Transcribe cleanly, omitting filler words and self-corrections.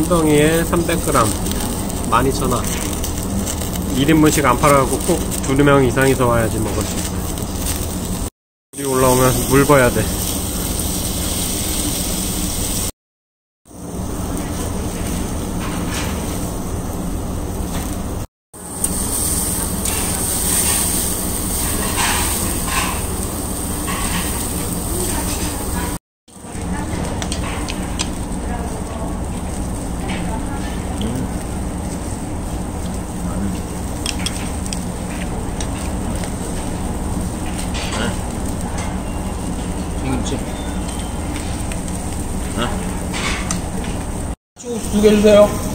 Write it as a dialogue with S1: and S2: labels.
S1: 덩이에 300g 12,000원. 1인분씩 안 팔아갖고 꼭 2명 이상이서 와야지 먹을 수 있어. 여기 올라오면 물 봐야 돼.
S2: 쭉 2개 주세요.